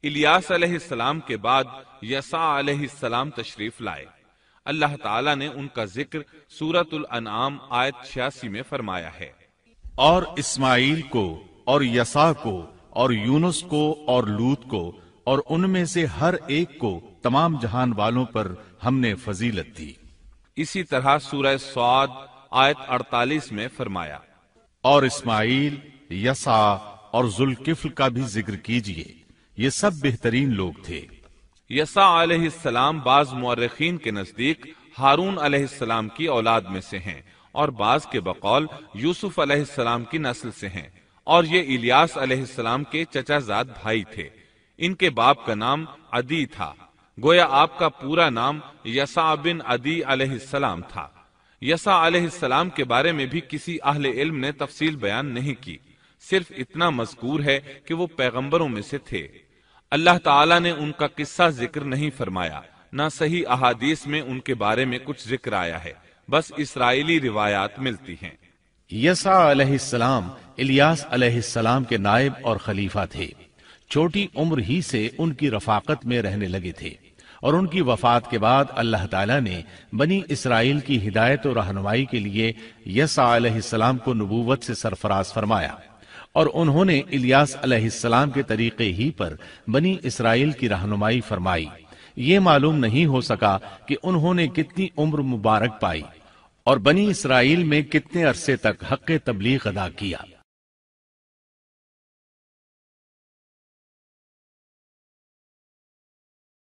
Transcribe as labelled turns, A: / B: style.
A: الیاس علیہ السلام کے بعد یسع علیہ السلام تشریف لائے۔ اللہ تعالیٰ نے ان کا ذکر سورۃ الانعام آیت 86 میں فرمایا ہے،
B: اور اسماعیل کو اور یسع کو اور یونس کو اور لوط کو اور ان میں سے ہر ایک کو تمام جہان والوں پر ہم نے فضیلت دی۔
A: اسی طرح سورہ صاد آیت 48 میں فرمایا،
B: اور اسماعیل، یسع اور ذوالکفل کا بھی ذکر کیجئے، یہ سب بہترین لوگ تھے۔
A: یسع علیہ السلام بعض مورخین کے نزدیک ہارون علیہ السلام کی اولاد میں سے ہیں، اور بعض کے بقول یوسف علیہ السلام کی نسل سے ہیں، اور یہ الیاس علیہ السلام کے چچا زاد بھائی تھے۔ ان کے باپ کا نام عدی تھا، گویا آپ کا پورا نام یسع بن عدی علیہ السلام تھا۔ یسع علیہ السلام کے بارے میں بھی کسی اہل علم نے تفصیل بیان نہیں کی، صرف اتنا مذکور ہے کہ وہ پیغمبروں میں سے تھے۔ اللہ تعالیٰ نے ان کا قصہ ذکر نہیں فرمایا، نہ صحیح احادیث میں ان کے بارے میں کچھ ذکر آیا ہے، بس اسرائیلی روایات ملتی ہیں۔
B: یسع علیہ السلام الیاس علیہ السلام کے نائب اور خلیفہ تھے۔ چھوٹی عمر ہی سے ان کی رفاقت میں رہنے لگے تھے، اور ان کی وفات کے بعد اللہ تعالیٰ نے بنی اسرائیل کی ہدایت و رہنمائی کے لیے یسع علیہ السلام کو نبوت سے سرفراز فرمایا، اور انہوں نے الیاس علیہ السلام کے طریقے ہی پر بنی اسرائیل کی رہنمائی فرمائی۔ یہ معلوم نہیں ہو سکا کہ انہوں نے کتنی عمر مبارک پائی اور بنی اسرائیل میں کتنے عرصے تک حق تبلیغ ادا کیا۔